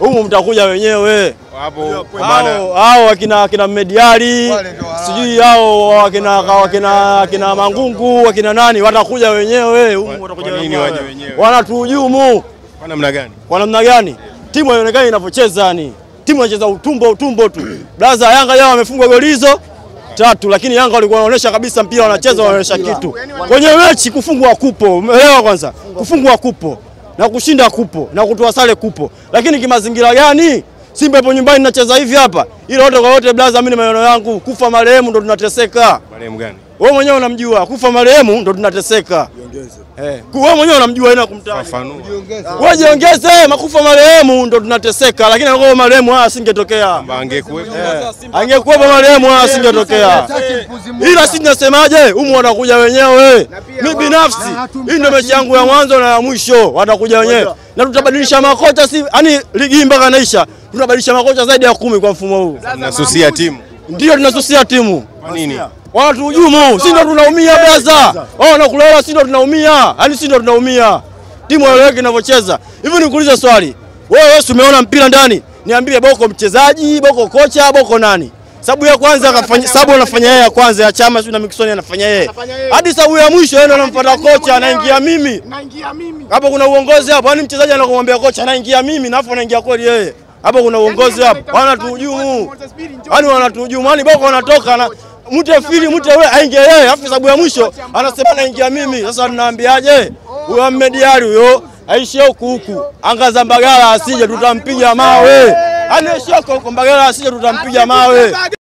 Humu mtakuja wenyewe. Hapo hao akina mediali, sijui hao akina mangungu, akina nani watakuja wenyewe. Humu watakuja wenyewe. Wanatuhujumu. Kwa namna gani? Kwa namna gani? Timu haionekani inapocheza yani. Timu inacheza utumbo tu. Blaza Yanga yao wamefungwa goli hizo 3, lakini Yanga walikuwa wanaonyesha kabisa mpira wanacheza, wanaonyesha kitu. Kwenye mechi kufungwa kupo, umeelewa kwanza? Kufungwa kupo na kushinda kupo na kutoa sare kupo. Lakini kimazingira gani? Simba ipo nyumbani inacheza hivi hapa. Ile wote kwa wote blaza, mimi maneno yangu kufa marehemu ndo tunateseka. Marehemu gani? Wewe mwenyewe unamjua, kufa marehemu ndo tunateseka. Wewe mwenyewe unamjua ina kumtaja. Wewe jiongeze, makufa marehemu ndo tunateseka, lakini kwa marehemu asingetokea. Angekuwepo marehemu asingetokea. Ila sisi tunasemaje? Humu watakuja wenyewe. Mimi binafsi hii ndio mechi yangu ya mwanzo na ya mwisho, watakuja wenyewe. Na tutabadilisha makocha, si yani ligi mpaka naisha. Tunabadilisha makocha zaidi ya 10 kwa mfumo huu. Tunasusia timu. Ndio tunasusia timu. Kwa nini? Wanatuhujumu, sisi ndo tunaumia blaza. Wao wanakulala, sisi ndo tunaumia. Yaani sisi ndo tunaumia. Timu ile inavyocheza. Hivi nikuulize swali. Wewe umeona mpira ndani? Niambie Boko mchezaji, Boko kocha, Boko nani? Sababu ya kwanza akafanya, sababu anafanya yeye ya kwanza ya Chama sio na Mixon anafanya yeye. Hadi sababu ya mwisho yeye ndo anamfuata kocha, anaingia mimi. Hapo kuna uongozi hapo. Yaani mchezaji anakumwambia kocha anaingia mimi na afu anaingia kweli yeye. Hapo kuna uongozi hapo. Wanatuhujumu. Yaani wanatuhujumu. Yaani Boko anatoka na mute wewe aingie yeye, afu sababu ya mwisho anasema naingia mimi. Sasa tunaambiaje? Huyo mediali huyo aishie huku. Angaza Mbagala asije tutampiga mawe. Anaishia huko Mbagala asije tutampiga mawe.